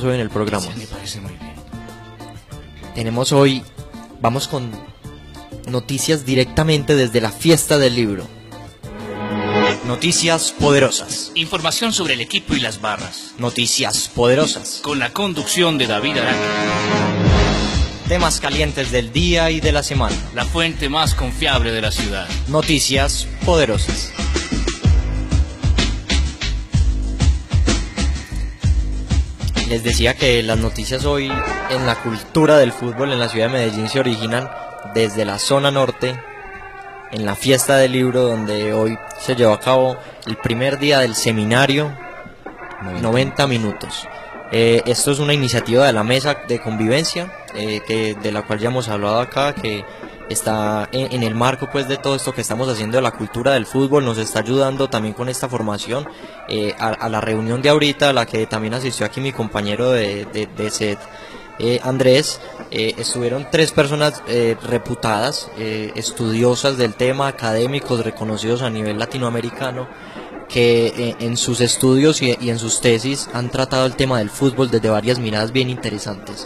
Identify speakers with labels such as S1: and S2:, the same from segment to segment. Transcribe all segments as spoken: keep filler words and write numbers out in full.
S1: Hoy en el programa.
S2: Sí, me parece muy bien.
S1: Tenemos hoy, vamos con noticias directamente desde la fiesta del libro. Noticias poderosas.
S2: Información sobre el equipo y las barras.
S1: Noticias poderosas.
S2: Con la conducción de David Arana.
S1: Temas calientes del día y de la semana.
S2: La fuente más confiable de la ciudad.
S1: Noticias poderosas. Les decía que las noticias hoy en la cultura del fútbol en la ciudad de Medellín se originan desde la zona norte, en la fiesta del libro, donde hoy se llevó a cabo el primer día del seminario, noventa minutos. Eh, esto es una iniciativa de la mesa de convivencia, eh, que, de la cual ya hemos hablado acá, que está en, en el marco pues de todo esto que estamos haciendo de la cultura del fútbol. Nos está ayudando también con esta formación eh, a, a la reunión de ahorita, a la que también asistió aquí mi compañero de, de, de set, eh, Andrés. Eh, estuvieron tres personas eh, reputadas, eh, estudiosas del tema, académicos reconocidos a nivel latinoamericano, que eh, en sus estudios y, y en sus tesis han tratado el tema del fútbol desde varias miradas bien interesantes.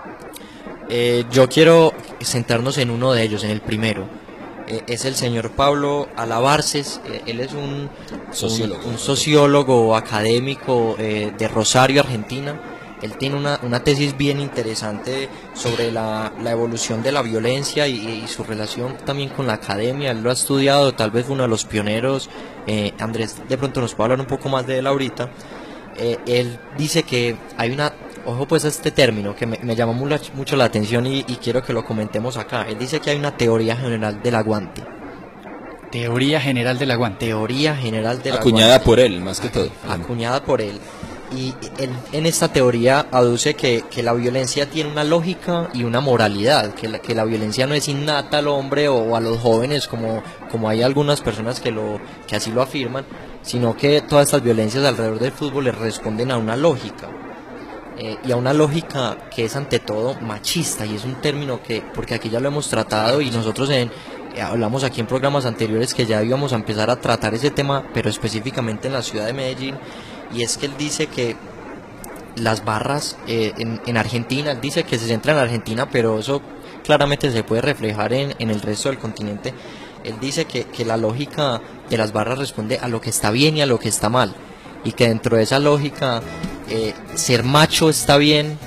S1: Eh, yo quiero centrarnos en uno de ellos, en el primero. Eh, es el señor Pablo Alabarces. Eh, él es un sociólogo, un, un sociólogo académico eh, de Rosario, Argentina. Él tiene una, una tesis bien interesante sobre la, la evolución de la violencia y, y su relación también con la academia. Él lo ha estudiado, tal vez uno de los pioneros. eh, Andrés de pronto nos puede hablar un poco más de él ahorita. Eh, él dice que hay una... Ojo pues a este término que me, me llamó mucho, mucho la atención y, y quiero que lo comentemos acá. Él dice que hay una teoría general del aguante.
S3: Teoría general del aguante.
S1: Teoría general del
S4: acuñada
S1: aguante.
S4: por él, más que todo.
S1: Acuñada por él. Y él, en esta teoría aduce que, que la violencia tiene una lógica y una moralidad, que la, que la violencia no es innata al hombre o, o a los jóvenes, como, como hay algunas personas que, lo, que así lo afirman, sino que todas estas violencias alrededor del fútbol le responden a una lógica. Eh, y a una lógica que es ante todo machista, y es un término que, porque aquí ya lo hemos tratado y nosotros en, eh, hablamos aquí en programas anteriores que ya íbamos a empezar a tratar ese tema, pero específicamente en la ciudad de Medellín, y es que él dice que las barras eh, en, en Argentina, él dice que se centra en Argentina, pero eso claramente se puede reflejar en, en el resto del continente. Él dice que, que la lógica de las barras responde a lo que está bien y a lo que está mal, y que dentro de esa lógica eh, ser macho está bien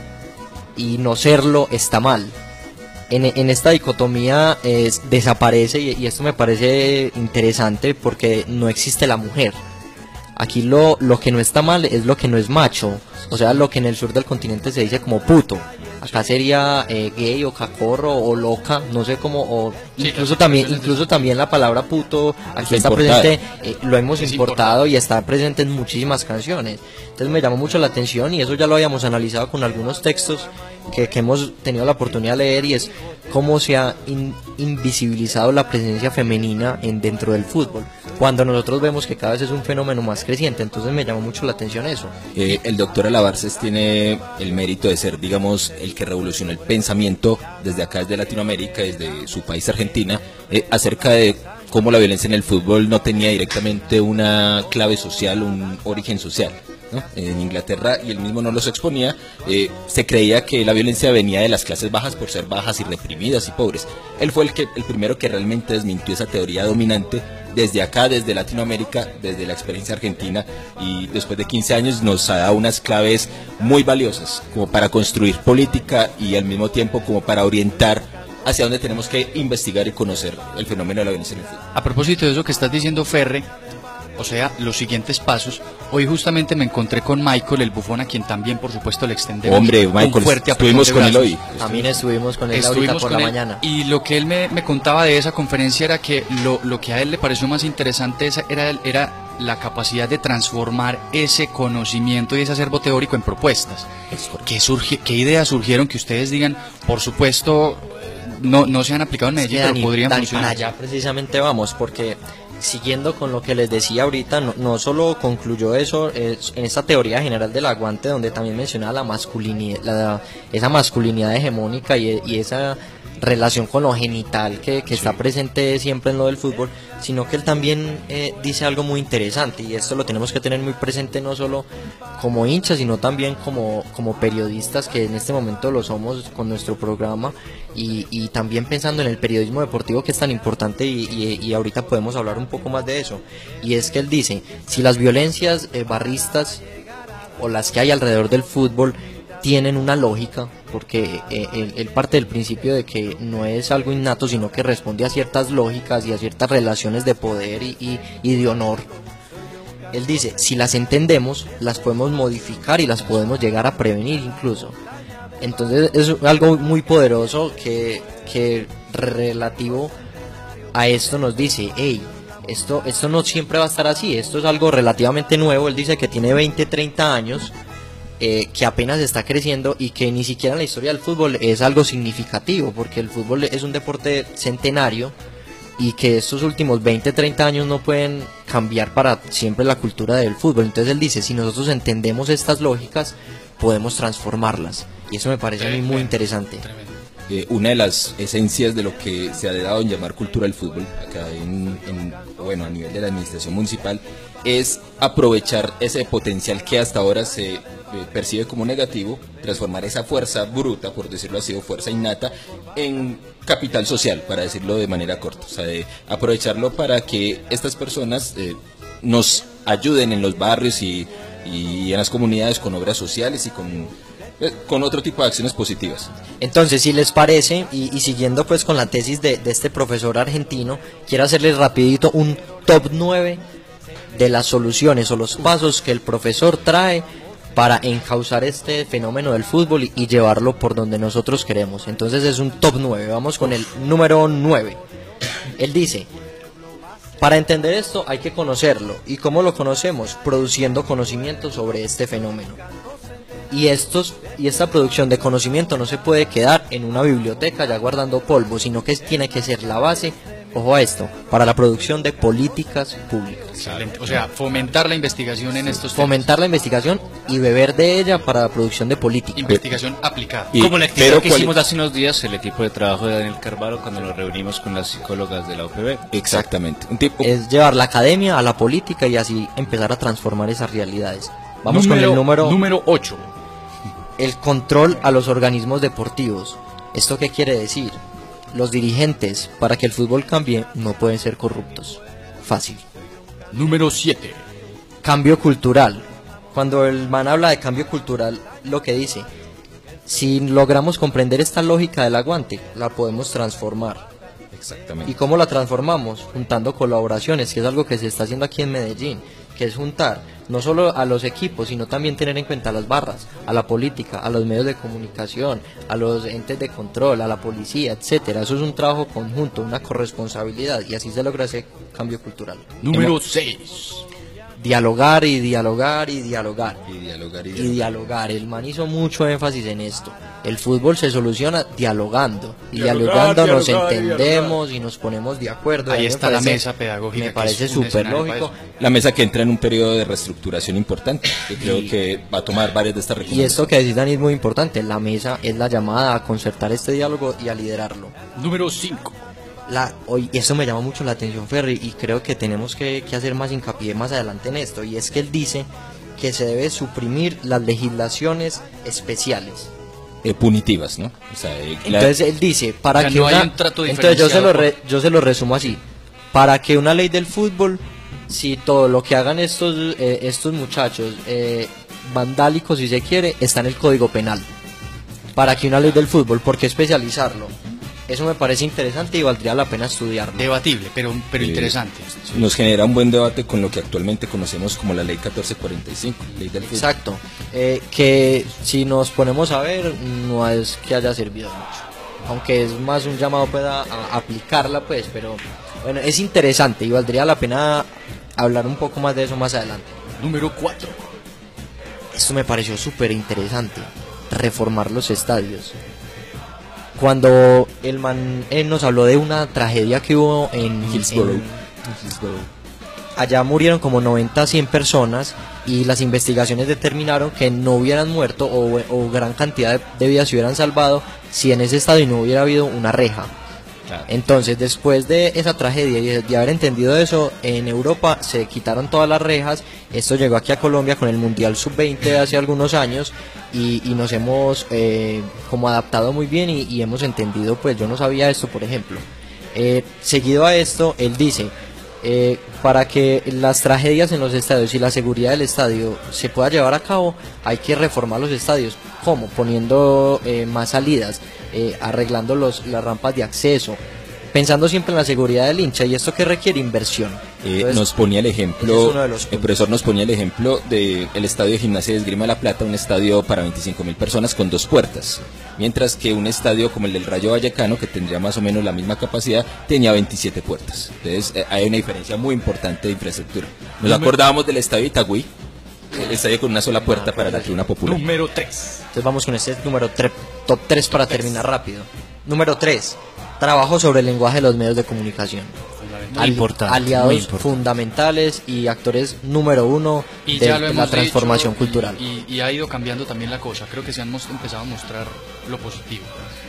S1: y no serlo está mal. En, en esta dicotomía eh, desaparece, y, y esto me parece interesante porque no existe la mujer. Aquí lo, lo que no está mal es lo que no es macho, o sea, lo que en el sur del continente se dice como puto. Acá sería eh, gay o cacorro o loca, no sé cómo, o sí, incluso también incluso también la palabra puto aquí está presente, eh, lo hemos importado, importado y está presente en muchísimas canciones. Entonces me llamó mucho la atención, y eso ya lo habíamos analizado con algunos textos que, que hemos tenido la oportunidad de leer, y es cómo se ha in, invisibilizado la presencia femenina en dentro del fútbol, cuando nosotros vemos que cada vez es un fenómeno más creciente. Entonces me llamó mucho la atención eso.
S4: Eh, el doctor Alabarces tiene el mérito de ser, digamos, el que revolucionó el pensamiento desde acá, desde Latinoamérica, desde su país, Argentina, eh, acerca de cómo la violencia en el fútbol no tenía directamente una clave social, un origen social, ¿no? En Inglaterra, y él mismo no los exponía, eh, se creía que la violencia venía de las clases bajas por ser bajas y reprimidas y pobres. Él fue el, que, el primero que realmente desmintió esa teoría dominante desde acá, desde Latinoamérica, desde la experiencia argentina, y después de quince años nos ha dado unas claves muy valiosas como para construir política y al mismo tiempo como para orientar hacia dónde tenemos que investigar y conocer el fenómeno de la violencia en el fútbol.
S3: A propósito de eso que estás diciendo, Ferre, o sea, los siguientes pasos. Hoy justamente me encontré con Michael, el bufón, a quien también, por supuesto, le extendemos
S4: Hombre, Michael,
S3: un fuerte
S4: estuvimos con él hoy.
S1: También estuvimos con él
S3: estuvimos
S1: ahorita por
S3: con
S1: la
S3: él,
S1: mañana.
S3: Y lo que él me, me contaba de esa conferencia era que lo, lo que a él le pareció más interesante esa, era, era la capacidad de transformar ese conocimiento y ese acervo teórico en propuestas. ¿Qué, surgi, qué ideas surgieron que ustedes digan, por supuesto, no, no se han aplicado en Medellín,
S1: sí,
S3: pero
S1: Dani,
S3: podrían
S1: Dani,
S3: funcionar?
S1: para allá precisamente vamos, porque siguiendo con lo que les decía ahorita, no, no solo concluyó eso eh, en esta teoría general del aguante, donde también mencionaba la masculinidad, la, esa masculinidad hegemónica y, y esa relación con lo genital que, que está presente siempre en lo del fútbol, sino que él también eh, dice algo muy interesante, y esto lo tenemos que tener muy presente no solo como hinchas, sino también como, como periodistas, que en este momento lo somos con nuestro programa, y, y también pensando en el periodismo deportivo, que es tan importante, y, y, y ahorita podemos hablar un poco más de eso. Y es que él dice, si las violencias eh, barristas o las que hay alrededor del fútbol tienen una lógica, porque eh, él, él parte del principio de que no es algo innato, sino que responde a ciertas lógicas y a ciertas relaciones de poder y, y, y de honor. Él dice, si las entendemos, las podemos modificar y las podemos llegar a prevenir incluso. Entonces es algo muy poderoso que, que relativo a esto nos dice, hey, esto, esto no siempre va a estar así, esto es algo relativamente nuevo. Él dice que tiene veinte, treinta años, eh, que apenas está creciendo, y que ni siquiera en la historia del fútbol es algo significativo, porque el fútbol es un deporte centenario, y que estos últimos veinte, treinta años no pueden cambiar para siempre la cultura del fútbol. Entonces él dice, si nosotros entendemos estas lógicas, podemos transformarlas, y eso me parece a mí muy interesante.
S4: Eh, una de las esencias de lo que se ha dado en llamar cultura del fútbol acá en, en, bueno, a nivel de la administración municipal, es aprovechar ese potencial que hasta ahora se eh, percibe como negativo, transformar esa fuerza bruta, por decirlo así, o fuerza innata, en capital social, para decirlo de manera corta. O sea, de aprovecharlo para que estas personas eh, nos ayuden en los barrios y, y en las comunidades con obras sociales y con, eh, con otro tipo de acciones positivas.
S1: Entonces, si les parece, y, y siguiendo pues con la tesis de, de este profesor argentino, quiero hacerles rapidito un top nueve de las soluciones o los pasos que el profesor trae para encauzar este fenómeno del fútbol y, y llevarlo por donde nosotros queremos. Entonces es un top nueve, vamos con el número nueve. Él dice, para entender esto hay que conocerlo. ¿Y cómo lo conocemos? Produciendo conocimiento sobre este fenómeno. Y, estos, y esta producción de conocimiento no se puede quedar en una biblioteca ya guardando polvo, sino que tiene que ser la base, ojo a esto, para la producción de políticas públicas.
S3: Excelente. O sea, fomentar la investigación en estos temas.
S1: Fomentar la investigación y beber de ella para la producción de política.
S3: Investigación aplicada.
S4: Y-
S2: Como la actividad
S4: pero
S2: que
S4: cuál-
S2: hicimos hace unos días, el equipo de trabajo de Daniel Carvalho, cuando nos reunimos con las psicólogas de la U P B.
S4: Exactamente. Un tipo,
S1: Es llevar la academia a la política y así empezar a transformar esas realidades. Vamos
S3: número,
S1: con el número,
S3: número ocho.
S1: el control a los organismos deportivos. ¿Esto qué quiere decir? Los dirigentes, para que el fútbol cambie, no pueden ser corruptos. Fácil.
S3: Número siete.
S1: Cambio cultural. Cuando el man habla de cambio cultural, lo que dice, si logramos comprender esta lógica del aguante, la podemos transformar.
S4: exactamente.
S1: ¿Y cómo la transformamos? Juntando colaboraciones, que es algo que se está haciendo aquí en Medellín, que es juntar no solo a los equipos, sino también tener en cuenta a las barras, a la política, a los medios de comunicación, a los entes de control, a la policía, etcétera. Eso es un trabajo conjunto, una corresponsabilidad, y así se logra ese cambio cultural.
S3: Número seis.
S1: Dialogar y dialogar y dialogar.
S4: Y dialogar y
S1: Y
S4: dialogar.
S1: dialogar, el man hizo mucho énfasis en esto. El fútbol se soluciona dialogando, y
S3: Dialogar,
S1: dialogando nos
S3: dialogar,
S1: entendemos y nos ponemos de acuerdo.
S3: Ahí
S1: A mí me
S3: está la
S1: parece-
S3: mesa pedagógica,
S1: Me
S3: que
S1: parece
S3: es un
S1: súper
S3: escenario para
S1: lógico.
S3: eso.
S4: La mesa que entra en un periodo de reestructuración importante, que creo
S1: Y-
S4: que va a tomar varias de estas
S1: Y
S4: recomendaciones.
S1: esto que decís, Dani, es muy importante. La mesa es la llamada a concertar este diálogo y a liderarlo.
S3: Número cinco.
S1: La, hoy, eso me llama mucho la atención, Ferry, y creo que tenemos que, que hacer más hincapié más adelante en esto. Y es que él dice que se debe suprimir las legislaciones especiales.
S4: Eh, punitivas, ¿no? O sea, eh, la-
S1: Entonces él dice, para
S3: O sea,
S1: que
S3: no hay
S1: una,
S3: un trato
S1: entonces yo se lo re-
S3: diferenciado
S1: yo se lo resumo así, para que una ley del fútbol, si todo lo que hagan estos eh, estos muchachos eh, vandálicos, si se quiere, está en el Código Penal. Para que una ley del fútbol, ¿por qué especializarlo? Eso me parece interesante y valdría la pena estudiarlo.
S3: Debatible, pero, pero
S4: eh,
S3: interesante.
S4: nos genera un buen debate con lo que actualmente conocemos como la ley catorce cuarenta y cinco, ley del fútbol.
S1: Exacto, eh, que si nos ponemos a ver, no es que haya servido mucho, aunque es más un llamado pues, a, a aplicarla, pues, pero bueno, es interesante y valdría la pena hablar un poco más de eso más adelante.
S3: Número cuatro.
S1: Esto me pareció súper interesante, reformar los estadios. Cuando el man eh, nos habló de una tragedia que hubo en
S4: Hillsborough.
S1: en- allá murieron como noventa, cien personas, y las investigaciones determinaron que no hubieran muerto o, o gran cantidad de, de vidas se hubieran salvado si en ese estadio no hubiera habido una reja. Claro. Entonces, después de esa tragedia y de, de haber entendido eso, en Europa se quitaron todas las rejas. Esto llegó aquí a Colombia con el Mundial sub veinte de hace algunos años y, y nos hemos eh, como adaptado muy bien y, y hemos entendido, pues yo no sabía esto, por ejemplo. Eh, seguido a esto, él dice, eh, para que las tragedias en los estadios y la seguridad del estadio se pueda llevar a cabo, hay que reformar los estadios. ¿Cómo? Poniendo eh, más salidas, eh, arreglando los, las rampas de acceso, pensando siempre en la seguridad del hincha, y esto que requiere inversión.
S4: Eh,
S1: Entonces,
S4: nos ponía el ejemplo,
S1: es
S4: el profesor nos ponía el ejemplo del estadio de Gimnasia de Esgrima de La Plata, un estadio para veinticinco mil personas con dos puertas, mientras que un estadio como el del Rayo Vallecano, que tendría más o menos la misma capacidad, tenía veintisiete puertas. Entonces eh, hay una diferencia muy importante de infraestructura. Nos acordábamos del estadio de Itagüí, el estadio con una sola puerta para la tribuna popular.
S3: Número tres.
S1: Entonces vamos con este número tres, top tres para terminar rápido. Número tres, trabajo sobre el lenguaje de los medios de comunicación.
S2: Muy importante,
S1: aliados
S2: muy importante.
S1: fundamentales y actores número uno
S3: Y
S1: de,
S3: ya lo
S1: de
S3: hemos
S1: la transformación
S3: dicho,
S1: cultural.
S3: Y, y, y ha ido cambiando también la cosa. Creo que se han mos- empezado a mostrar lo positivo.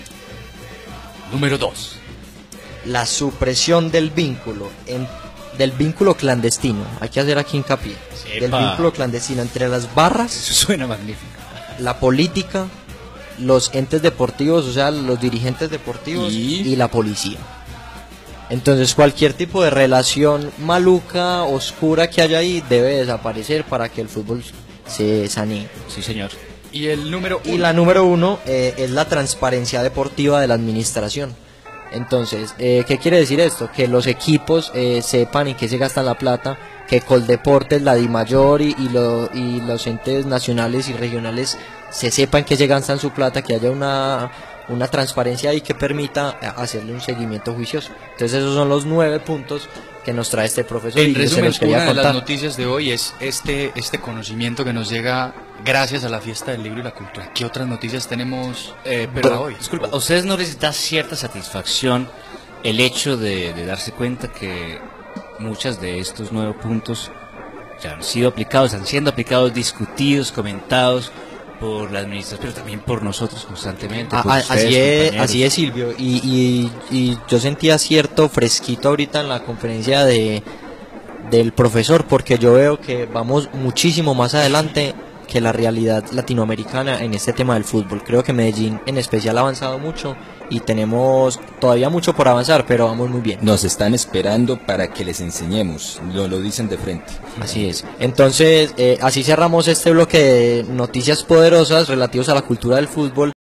S3: Número dos.
S1: La supresión del vínculo en, del vínculo clandestino. Hay que hacer aquí hincapié.
S2: Epa.
S1: Del vínculo clandestino entre las barras,
S2: Eso suena magnífico.
S1: la política, los entes deportivos, o sea, los dirigentes deportivos
S4: Y-
S1: y la policía. Entonces cualquier tipo de relación maluca, oscura que haya ahí debe desaparecer para que el fútbol se sanee.
S2: Sí, señor.
S3: Y el número
S1: Y
S3: uno.
S1: la número uno eh, es la transparencia deportiva de la administración. Entonces, eh, ¿qué quiere decir esto? Que los equipos eh, sepan en qué se gasta la plata, que Coldeportes, la DIMAYOR y, y, lo- y los entes nacionales y regionales se sepan que se gastan su plata, que haya una, una transparencia ahí que permita eh, hacerle un seguimiento juicioso. Entonces esos son los nueve puntos que nos trae este profesor
S3: En
S1: y se
S3: resumen,
S1: los quería
S3: una de las
S1: contar.
S3: noticias de hoy es este, este conocimiento que nos llega gracias a la fiesta del libro y la cultura. ¿Qué otras noticias tenemos
S2: Eh,
S3: para
S2: pero,
S3: hoy?
S2: disculpa, ¿a ustedes no les da cierta satisfacción el hecho de, de darse cuenta que muchas de estos nueve puntos ya han sido aplicados, han siendo aplicados, discutidos, comentados por la administración, pero también por nosotros constantemente?
S1: Ah,
S2: por
S1: ah,
S2: ustedes,
S1: así, es,
S2: compañeros?
S1: así es, Silvio, y, y, y yo sentía cierto fresquito ahorita en la conferencia de del profesor, porque yo veo que vamos muchísimo más adelante que la realidad latinoamericana en este tema del fútbol. Creo que Medellín en especial ha avanzado mucho y tenemos todavía mucho por avanzar, pero vamos muy bien.
S4: Nos están esperando para que les enseñemos, lo, lo dicen de frente.
S1: Así es. Entonces, eh, así cerramos este bloque de noticias poderosas relativos a la cultura del fútbol.